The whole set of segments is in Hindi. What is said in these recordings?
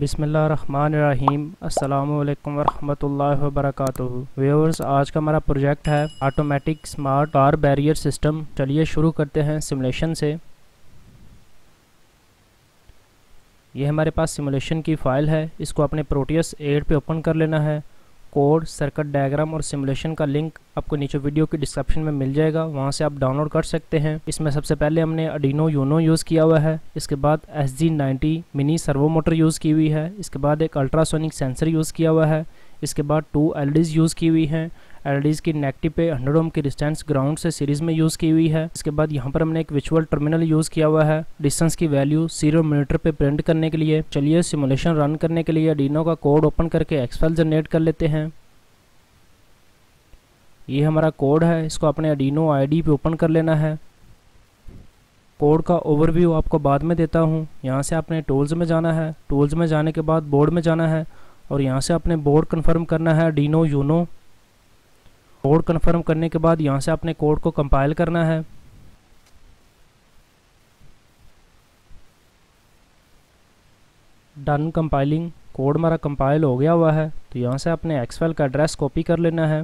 बिस्मिल्लाहिर्रहमानिर्रहीम अस्सलामुअलैकुम वरहमतुल्लाहि वबरकातुहू। व्यूअर्स, आज का हमारा प्रोजेक्ट है automatic smart car barrier system. चलिए शुरू करते हैं सिमुलेशन से। ये हमारे पास सिमुलेशन की फ़ाइल है, इसको अपने प्रोटियस 8 पे ओपन कर लेना है। कोड, सर्किट डायग्राम और सिमुलेशन का लिंक आपको नीचे वीडियो की डिस्क्रिप्शन में मिल जाएगा, वहाँ से आप डाउनलोड कर सकते हैं। इसमें सबसे पहले हमने आर्डिनो यूनो यूज़ किया हुआ है, इसके बाद SG90 mini servo motor use की हुई है, इसके बाद एक अल्ट्रासोनिक सेंसर यूज़ किया हुआ है, इसके बाद 2 LEDs यूज़ की हुई हैं। LEDs की नेगेटिव पे 100 ओम की डिस्टेंस ग्राउंड से सीरीज़ में यूज़ की हुई है। इसके बाद यहाँ पर हमने एक विचुअल टर्मिनल यूज़ किया हुआ है डिस्टेंस की वैल्यू 0 मीटर पे प्रिंट करने के लिए। चलिए सिमुलेशन रन करने के लिए आर्डिनो का कोड ओपन करके एक्सफाइल जनरेट कर लेते हैं। ये हमारा कोड है, इसको अपने आर्डिनो ID पे ओपन कर लेना है। कोड का ओवरव्यू आपको बाद में देता हूँ। यहाँ से आपने टूल्स में जाना है, टूल्स में जाने के बाद बोर्ड में जाना है और यहाँ से आपने बोर्ड कन्फर्म करना है आर्डिनो यूनो। कोड कन्फर्म करने के बाद यहाँ से आपने कोड को कंपाइल करना है। Done compiling. कोड हमारा कंपाइल हो गया हुआ है, तो यहाँ से आपने एक्सफाइल का एड्रेस कॉपी कर लेना है।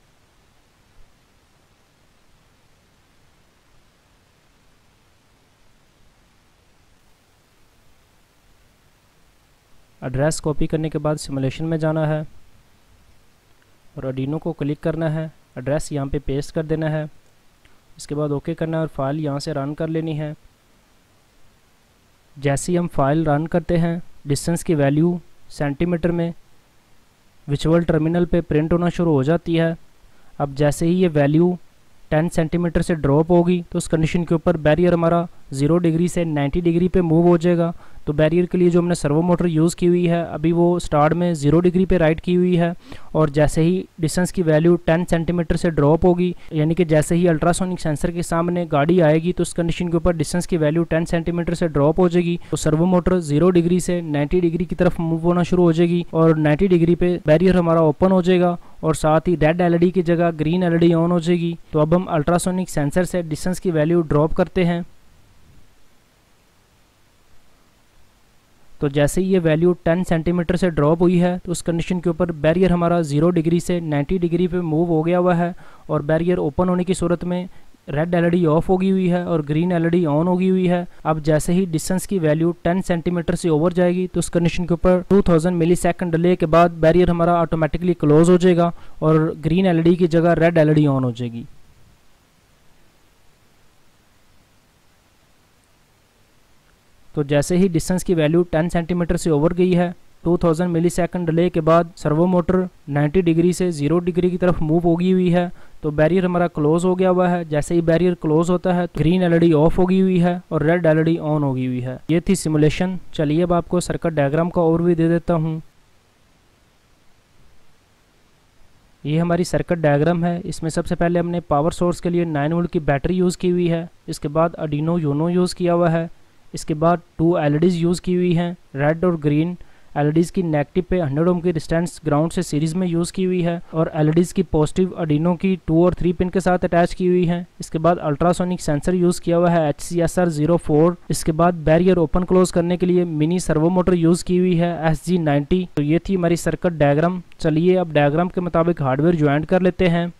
एड्रेस कॉपी करने के बाद सिमुलेशन में जाना है और आर्डिनो को क्लिक करना है, एड्रेस यहाँ पे पेस्ट कर देना है। इसके बाद ओके करना है और फाइल यहाँ से रन कर लेनी है। जैसे ही हम फाइल रन करते हैं, डिस्टेंस की वैल्यू सेंटीमीटर में विचुअल टर्मिनल पे प्रिंट होना शुरू हो जाती है। अब जैसे ही ये वैल्यू 10 सेंटीमीटर से ड्रॉप होगी तो उस कंडीशन के ऊपर बैरियर हमारा 0 डिग्री से 90 डिग्री पे मूव हो जाएगा। तो बैरियर के लिए जो हमने सर्वो मोटर यूज़ की हुई है, अभी वो स्टार्ट में 0 डिग्री पे राइट की हुई है और जैसे ही डिस्टेंस की वैल्यू 10 सेंटीमीटर से ड्रॉप होगी, यानी कि जैसे ही अल्ट्रासोनिक सेंसर के सामने गाड़ी आएगी तो उस कंडीशन के ऊपर डिस्टेंस की वैल्यू 10 सेंटीमीटर से ड्रॉप हो जाएगी। तो सर्वो मोटर 0 डिग्री से 90 डिग्री की तरफ मूव होना शुरू हो जाएगी और 90 डिग्री पे बैरियर हमारा ओपन हो जाएगा और साथ ही रेड LED की जगह ग्रीन LED ऑन हो जाएगी। तो अब हम अल्ट्रासोनिक सेंसर से डिस्टेंस की वैल्यू ड्रॉप करते हैं। तो जैसे ही ये वैल्यू 10 सेंटीमीटर से ड्रॉप हुई है तो उस कंडीशन के ऊपर बैरियर हमारा 0 डिग्री से 90 डिग्री पे मूव हो गया हुआ है और बैरियर ओपन होने की सूरत में रेड LED ऑफ होगी हुई है और ग्रीन LED ऑन होगी हुई है। अब जैसे ही डिस्टेंस की वैल्यू 10 सेंटीमीटर से ओवर जाएगी तो उस कंडीशन के ऊपर 2000 मिलीसेकंड डिले के बाद बैरियर हमारा ऑटोमेटिकली क्लोज हो जाएगा और ग्रीन LED की जगह रेड LED ऑन हो जाएगी। तो जैसे ही डिस्टेंस की वैल्यू 10 सेंटीमीटर से ओवर गई है, 2000 मिलीसेकंड डिले के बाद सर्वो मोटर 90 डिग्री से 0 डिग्री की तरफ मूव होगी हुई है, तो बैरियर हमारा क्लोज हो गया हुआ है। जैसे ही बैरियर क्लोज होता है तो ग्रीन LED ऑफ होगी हुई है और रेड LED ऑन होगी हुई है। ये थी सिमुलेशन। चलिए अब आपको सर्किट डायग्राम का ओवरव्यू दे देता हूँ। ये हमारी सर्किट डायग्राम है। इसमें सबसे पहले हमने पावर सोर्स के लिए 9 वोल्ट की बैटरी यूज़ की हुई है, इसके बाद आर्डिनो यूनो यूज़ किया हुआ है, इसके बाद 2 LEDs यूज़ की हुई हैं, रेड और ग्रीन। LEDs की नेगेटिव पे 100 ओम की डिस्टेंस ग्राउंड से सीरीज़ में यूज़ की हुई है और LEDs की पॉजिटिव आर्डिनो की 2 और 3 पिन के साथ अटैच की हुई है। इसके बाद अल्ट्रासोनिक सेंसर यूज़ किया हुआ है HCSR04। इसके बाद बैरियर ओपन क्लोज करने के लिए मिनी सर्वो मोटर यूज़ की हुई है SG90। तो ये थी हमारी सर्किट डायग्राम। चलिए अब डायग्राम के मुताबिक हार्डवेयर ज्वाइन कर लेते हैं।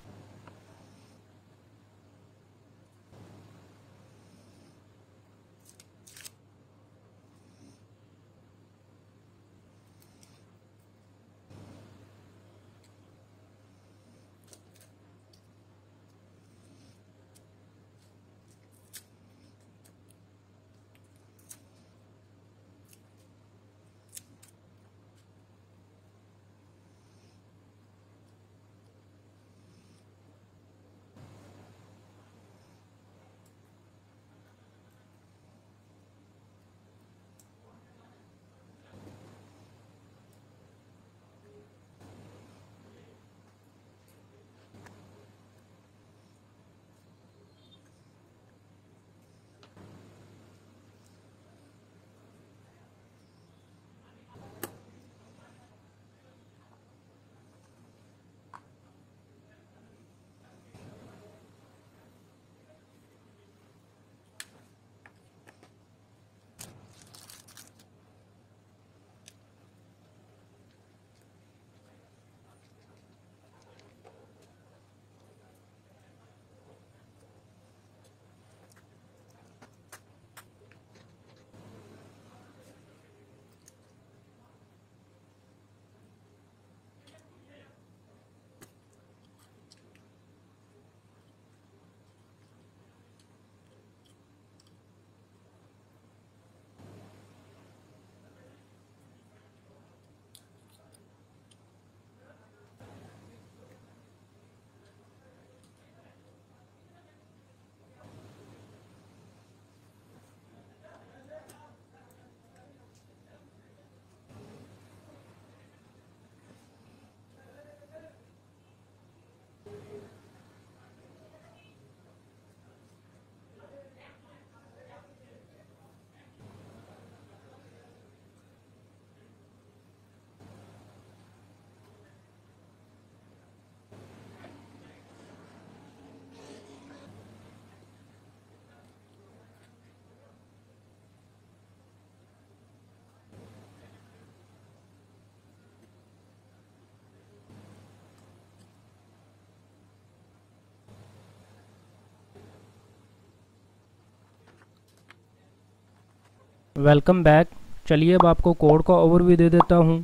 Welcome back. चलिए अब आपको कोड का ओवरव्यू दे देता हूँ।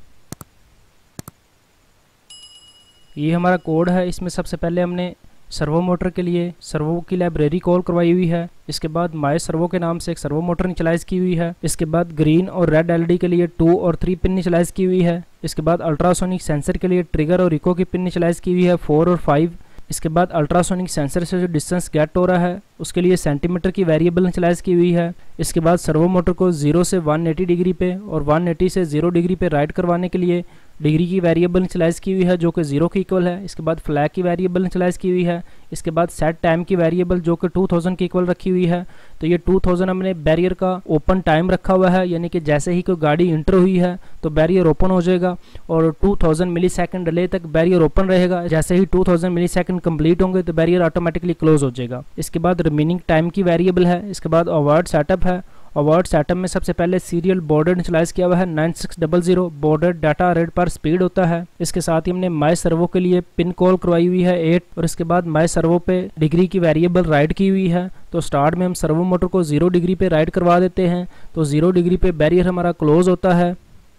ये हमारा कोड है। इसमें सबसे पहले हमने सर्वो मोटर के लिए सर्वो की लाइब्रेरी कॉल करवाई हुई है। इसके बाद माय सर्वो के नाम से एक सर्वो मोटर इनिशियलाइज की हुई है। इसके बाद ग्रीन और रेड एलईडी के लिए 2 और 3 पिन इनिशियलाइज की हुई है। इसके बाद अल्ट्रासोनिक सेंसर के लिए ट्रिगर और इको की पिन इनिशियलाइज की हुई है 4 और 5। इसके बाद अल्ट्रासोनिक सेंसर से जो डिस्टेंस गेट हो रहा है उसके लिए सेंटीमीटर की वेरिएबल इनिशियलाइज की हुई है। इसके बाद सर्वो मोटर को 0 से 180 डिग्री पे और 180 से 0 डिग्री पे राइट करवाने के लिए डिग्री की वेरिएबल इनिशियलाइज की हुई है जो कि 0 के इक्वल है। इसके बाद फ्लैग की वेरिएबल इनिशियलाइज की हुई है। इसके बाद सेट टाइम की वेरिएबल जो कि 2000 के इक्वल रखी हुई है। तो ये 2000 हमने बैरियर का ओपन टाइम रखा हुआ है, यानी कि जैसे ही कोई गाड़ी इंटर हुई है तो बैरियर ओपन हो जाएगा और 2000 मिली सेकेंड डिले तक बैरियर ओपन रहेगा। जैसे ही 2000 मिली सेकेंड कंप्लीट होंगे तो बैरियर ऑटोमेटिकली क्लोज हो जाएगा। इसके बाद रिमेनिंग टाइम की वेरिएबल है। इसके बाद अवार्ड सेटअप है। अवार्ड सेटअप में सबसे पहले सीरियल बॉर्डर इनिशियलाइज किया हुआ है 9600 बॉर्डर डाटा रेट पर स्पीड होता है। इसके साथ ही हमने माय सर्वो के लिए पिन कॉल करवाई हुई है 8 और इसके बाद माय सर्वो पे डिग्री की वेरिएबल राइट की हुई है। तो स्टार्ट में हम सर्वो मोटर को 0 डिग्री पे राइट करवा देते हैं तो 0 डिग्री पे बैरियर हमारा क्लोज होता है।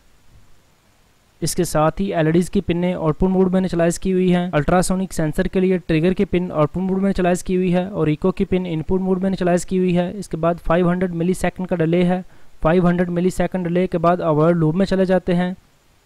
इसके साथ ही एलईडीज की पिनें आउटपुट मोड में इनिशियलाइज की हुई हैं। अल्ट्रासोनिक सेंसर के लिए ट्रिगर की पिन आउटपुट मोड में इनिशियलाइज की हुई है और इको की पिन इनपुट मोड में इनिशियलाइज की हुई है। इसके बाद 500 मिली सेकेंड का डिले है। 500 मिली सेकेंड डिले के बाद अवार्ड लूप में चले जाते हैं।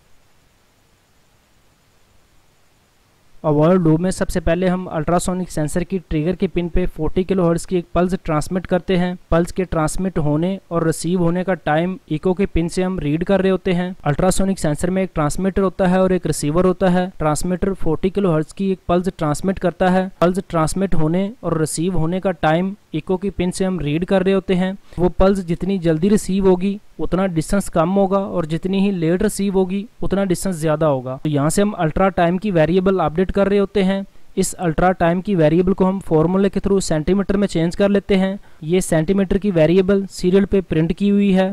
अवार्ड लूप में सबसे पहले हम अल्ट्रासोनिक सेंसर की ट्रिगर की पिन पे 40 किलोहर्ट्ज की एक पल्स ट्रांसमिट करते हैं। पल्स के ट्रांसमिट होने और रिसीव होने का टाइम इको के पिन से हम रीड कर रहे होते हैं। अल्ट्रासोनिक सेंसर में एक ट्रांसमीटर होता है और एक रिसीवर होता है। ट्रांसमीटर 40 किलोहर्ट्ज की एक पल्स ट्रांसमिट करता है। पल्स ट्रांसमिट होने और रिसीव होने का टाइम इको की पिन से हम रीड कर रहे होते हैं। वो पल्स जितनी जल्दी रिसीव होगी उतना डिस्टेंस कम होगा और जितनी ही लेट रिसीव होगी उतना डिस्टेंस ज़्यादा होगा। तो यहाँ से हम अल्ट्रा टाइम की वेरिएबल अपडेट कर रहे होते हैं। इस अल्ट्रा टाइम की वेरिएबल को हम फॉर्मूले के थ्रू सेंटीमीटर में चेंज कर लेते हैं। ये सेंटीमीटर की वेरिएबल सीरियल पे प्रिंट की हुई है।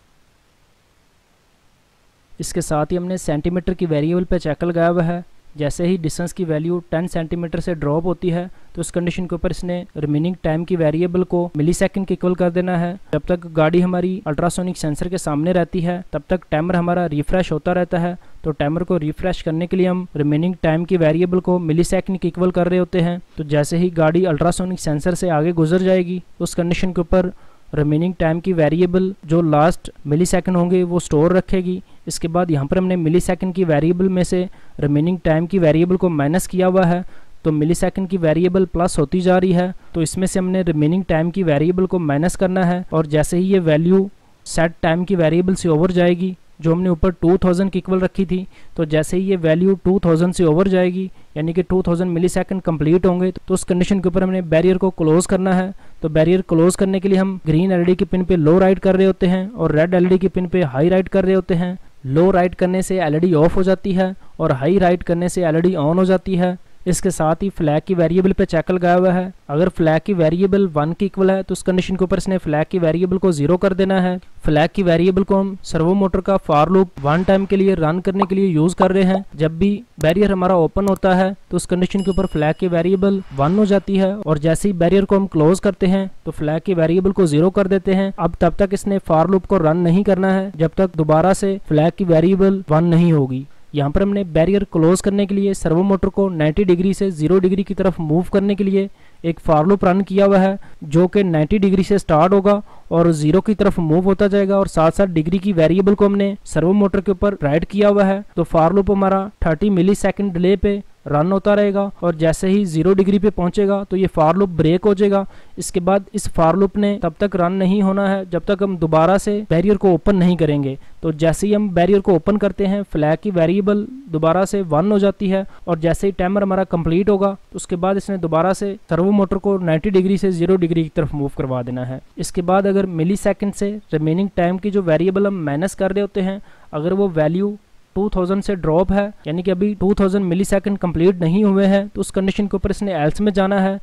इसके साथ ही हमने सेंटीमीटर की वेरिएबल पे चेक लगाया हुआ है। जैसे ही डिस्टेंस की वैल्यू 10 सेंटीमीटर से ड्रॉप होती है तो उस कंडीशन के ऊपर इसने रिमेनिंग टाइम की वेरिएबल को मिली सेकेंड के इक्वल कर देना है। जब तक गाड़ी हमारी अल्ट्रासोनिक सेंसर के सामने रहती है तब तक टाइमर हमारा रिफ्रेश होता रहता है। तो टाइमर को रिफ्रेश करने के लिए हम रिमेनिंग टाइम की वेरिएबल को मिली सेकेंड के इक्वल कर रहे होते हैं। तो जैसे ही गाड़ी अल्ट्रासोनिक सेंसर से आगे गुजर जाएगी उस कंडीशन के ऊपर रिमेनिंग टाइम की वेरिएबल जो लास्ट मिली सेकेंड होंगे वो स्टोर रखेगी। इसके बाद यहाँ पर हमने मिली सेकेंड की वेरिएबल में से रिमेनिंग टाइम की वेरिएबल को माइनस किया हुआ है तो मिली सेकेंड की वेरिएबल प्लस होती जा रही है। तो इसमें से हमने रिमेनिंग टाइम की वेरिएबल को माइनस करना है और जैसे ही ये वैल्यू सेट टाइम की वेरिएबल से ओवर जाएगी जो हमने ऊपर 2000 की इक्वल रखी थी, तो जैसे ही ये वैल्यू 2000 से ओवर जाएगी यानी कि 2000 मिली सेकेंड कम्प्लीट होंगे तो उस कंडीशन के ऊपर हमने बैरियर को क्लोज करना है। तो बैरियर क्लोज करने के लिए हम ग्रीन एलईडी की पिन पे लो राइट कर रहे होते हैं और रेड एलईडी की पिन पे हाई राइट कर रहे होते हैं। लो राइट करने से एलईडी ऑफ हो जाती है और हाई राइट करने से एलईडी ऑन हो जाती है। इसके साथ ही फ्लैग की वेरिएबल पे चेक लगाया हुआ है। अगर फ्लैग की वेरिएबल 1 के इक्वल है तो उस कंडीशन के ऊपर इसने फ्लैग की वेरिएबल को 0 कर देना है। फ्लैग की वेरिएबल को हम सर्वो मोटर का फॉर लूप 1 टाइम के लिए रन करने के लिए यूज कर रहे हैं। जब भी बैरियर हमारा ओपन होता है तो उस कंडीशन के ऊपर फ्लैग की वेरिएबल 1 हो जाती है और जैसे ही बैरियर को हम क्लोज करते हैं तो फ्लैग की वेरिएबल को 0 कर देते हैं। अब तब तक इसने फॉर लूप को रन नहीं करना है जब तक दोबारा से फ्लैग की वेरिएबल 1 नहीं होगी। यहाँ पर हमने बैरियर क्लोज करने के लिए सर्वो मोटर को 90 डिग्री से 0 डिग्री की तरफ मूव करने के लिए एक फॉर लूप रन किया हुआ है जो कि 90 डिग्री से स्टार्ट होगा और 0 की तरफ मूव होता जाएगा और साथ साथ डिग्री की वेरिएबल को हमने सर्वो मोटर के ऊपर राइट किया हुआ है। तो फॉर लूप हमारा 30 मिली सेकेंड डिले पे रन होता रहेगा और जैसे ही 0 डिग्री पे पहुंचेगा तो ये फॉर लूप ब्रेक हो जाएगा। इसके बाद इस फॉर लूप ने तब तक रन नहीं होना है जब तक हम दोबारा से बैरियर को ओपन नहीं करेंगे। तो जैसे ही हम बैरियर को ओपन करते हैं फ्लैग की वेरिएबल दोबारा से 1 हो जाती है और जैसे ही टाइमर हमारा कंप्लीट होगा उसके बाद इसने दोबारा से सर्वो मोटर को 90 डिग्री से 0 डिग्री की तरफ मूव करवा देना है। इसके बाद अगर मिली सेकेंड से रिमेनिंग टाइम की जो वेरिएबल हम माइनस कर रहे होते हैं अगर वो वैल्यू 2000 से ड्रॉप है यानी कि अभी 2000 मिली सेकेंड कम्प्लीट नहीं हुए हैं तो उस कंडीशन के ऊपर इसने एल्स में जाना है।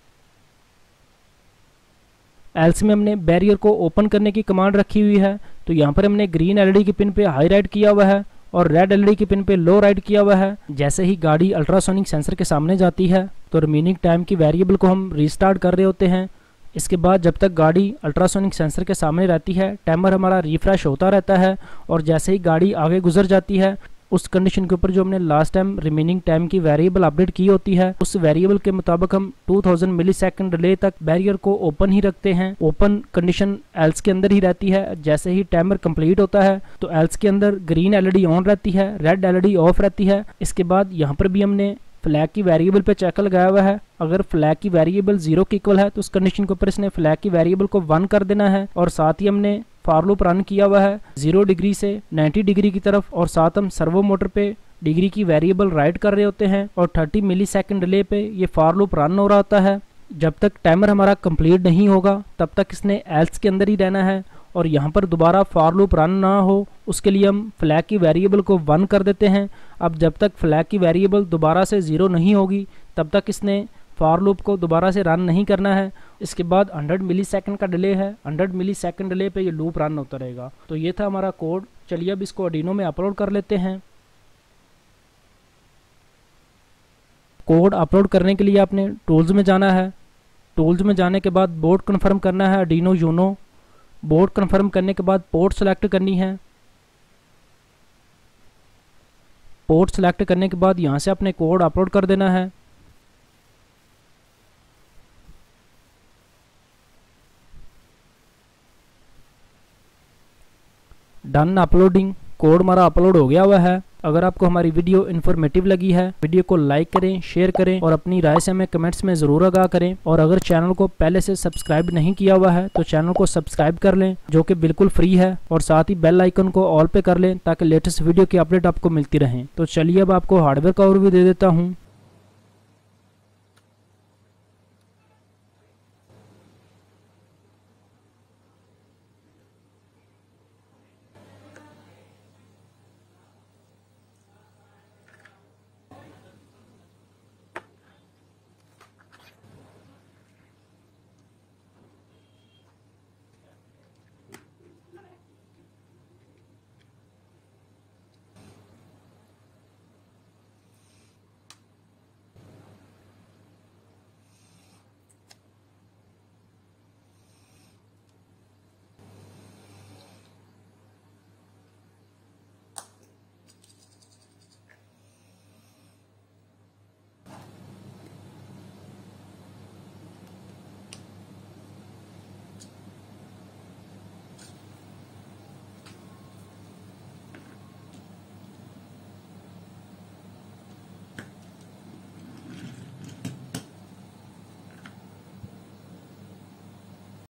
एल्स में हमने बैरियर को ओपन करने की कमांड रखी हुई है। तो यहाँ पर हमने ग्रीन एलईडी की पिन पे हाई राइट किया हुआ है और रेड एलईडी की पिन पे लो राइट किया हुआ है। जैसे ही गाड़ी अल्ट्रासोनिक सेंसर के सामने जाती है तो रिमेनिंग टाइम की वेरिएबल को हम रीस्टार्ट कर रहे होते हैं। इसके बाद जब तक गाड़ी अल्ट्रासोनिक सेंसर के सामने रहती है टाइमर हमारा रिफ्रेश होता रहता है, और जैसे ही गाड़ी आगे गुजर जाती है उस कंडीशन के ऊपर जो हमने लास्ट टाइम रिमेनिंग टाइम की वेरिएबल अपडेट की होती है उस वेरिएबल के मुताबिक हम 2000 मिलीसेकंड डिले तक बैरियर को ओपन ही रखते हैं। ओपन कंडीशन एल्स के अंदर ही रहती है। जैसे ही टाइमर कंप्लीट होता है तो एल्स के अंदर ग्रीन एलईडी ऑन रहती है, रेड एलईडी ऑफ रहती है। इसके बाद यहाँ पर भी हमने फ्लैग की वेरिएबल पे चेक लगाया हुआ है। अगर फ्लैग की वेरिएबल 0 के इक्वल है तो उस कंडीशन के ऊपर इसने फ्लैग की वेरिएबल को 1 कर देना है, और साथ ही हमने फॉर लूप रन किया हुआ है 0 डिग्री से 90 डिग्री की तरफ, और साथ हम सर्वो मोटर पे डिग्री की वेरिएबल राइट कर रहे होते हैं और 30 मिलीसेकंड डिले पे ये फॉर लूप रन हो रहा होता है। जब तक टाइमर हमारा कंप्लीट नहीं होगा तब तक इसने एल्स के अंदर ही रहना है, और यहाँ पर दोबारा फॉर लूप रन ना हो उसके लिए हम फ्लैग की वेरिएबल को 1 कर देते हैं। अब जब तक फ्लैग की वेरिएबल दोबारा से 0 नहीं होगी तब तक इसने फॉर लूप को दोबारा से रन नहीं करना है। इसके बाद 100 मिलीसेकंड का डिले है, 100 मिलीसेकंड डिले पे ये लूप रन होता रहेगा। तो ये था हमारा कोड। चलिए अब इसको आर्डिनो में अपलोड कर लेते हैं। कोड अपलोड करने के लिए आपने टूल्स में जाना है। टूल्स में जाने के बाद बोर्ड कन्फर्म करना है आर्डिनो यूनो। बोर्ड कन्फर्म करने के बाद पोर्ट सेलेक्ट करनी है। पोर्ट सेलेक्ट करने के बाद यहाँ से अपने कोड अपलोड कर देना है। Done uploading. कोड हमारा अपलोड हो गया हुआ है। अगर आपको हमारी वीडियो इन्फॉर्मेटिव लगी है वीडियो को लाइक करें, शेयर करें और अपनी राय से हमें कमेंट्स में ज़रूर आगाह करें। और अगर चैनल को पहले से सब्सक्राइब नहीं किया हुआ है तो चैनल को सब्सक्राइब कर लें जो कि बिल्कुल फ्री है, और साथ ही बेल आइकन को ऑल पे कर लें ताकि लेटेस्ट वीडियो की अपडेट आपको मिलती रहें। तो चलिए अब आपको हार्डवेयर का ओवरव्यू दे देता हूँ।